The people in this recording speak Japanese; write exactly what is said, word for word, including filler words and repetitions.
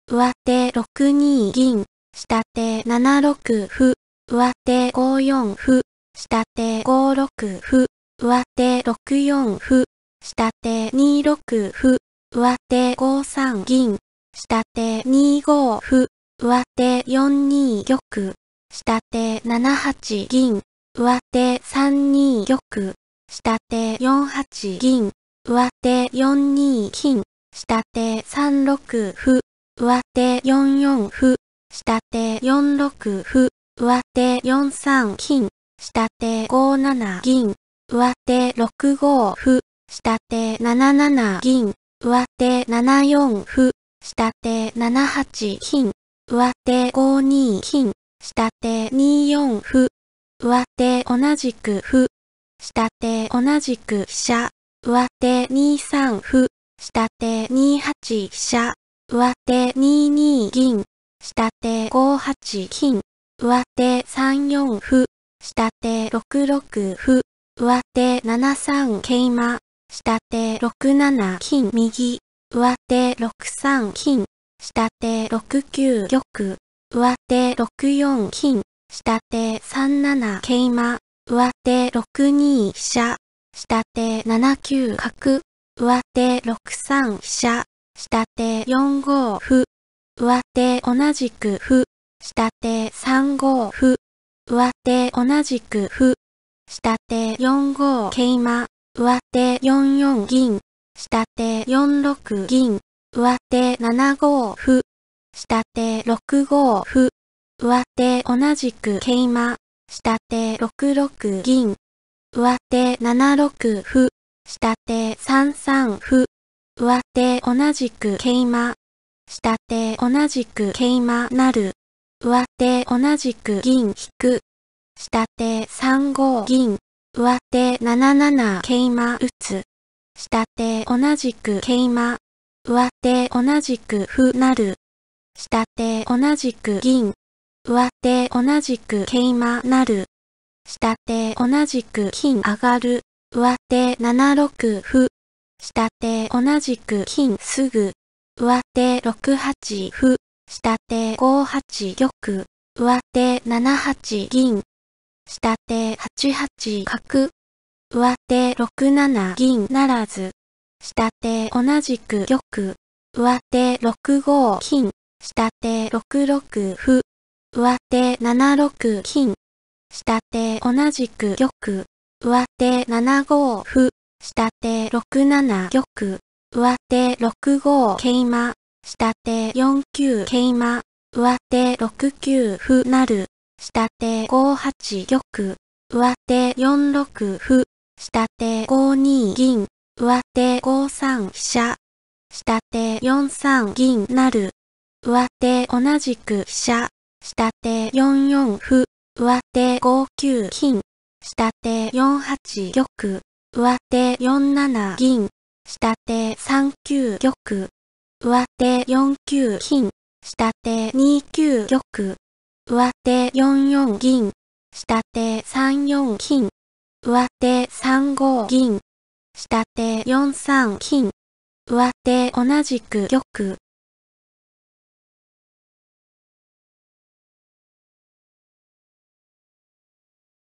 上手ろくに銀、下手ななろく歩、上手ごよん歩、下手ごろく歩、上手ろくよん歩、下手にろく歩、上手ごさん銀、下手にご歩、上手よんに玉、下手ななはち銀、上手さんに玉、下手よんはち銀、上手よんに金、下手さんろく歩、上手よんよん歩、下手よんろく歩、上手よんさん金、下手ごなな銀、上手ろくご歩、下手なななな銀、上手ななよん歩、下手ななはち金、上手ごに金、下手によん歩、上手同じく歩、下手同じく飛車、上手にさん歩、下手にはち飛車、上手にに銀、下手ごはち金、上手さんよん歩、下手ろくろく歩、上手ななさん桂馬、下手ろくなな金右、上手ろくさん金、下手ろくきゅう玉、上手ろくよん金、下手さんなな桂馬、上手ろくに飛車、下手ななきゅう角、上手ろくさん飛車、下手よんご歩、上手同じく歩、下手さんご歩、上手同じく歩、下手よんご桂馬、上手よんよん銀、下手よんろく銀、上手ななご歩、下手ろくご歩、上手同じく桂馬、下手ろくろく銀、上手ななろく歩、下手さんさん歩、上手同じく桂馬、下手同じく桂馬なる、上手同じく銀引く、下手さんご銀、上手なななな桂馬打つ、下手同じく桂馬、上手同じく歩なる、下手同じく銀、上手同じく桂馬なる、下手同じく金上がる、上手ななろく歩、下手同じく金すぐ、上手ろくはち歩、下手ごはち玉、上手ななはち銀、下手はちはち角、上手ろくなな銀ならず、下手同じく玉、上手ろくご金、下手ろくろく歩、上手ななろく金、下手同じく玉、上手ななご歩、下手ろくなな玉、上手ろくご桂馬、下手よんきゅう桂馬、上手ろくきゅう歩なる、下手ごはち玉、上手よんろく歩、下手ごに銀、上手ごさん飛車、下手よんさん銀なる、上手同じく飛車、下手よんよん歩、上手ごきゅう金、下手よんはち玉、上手よんなな銀、下手さんきゅう玉、上手よんきゅう金、下手にきゅう玉、上手よんよん銀、下手さんよん金、上手さんご銀、下手よんさん金、上手同じく玉、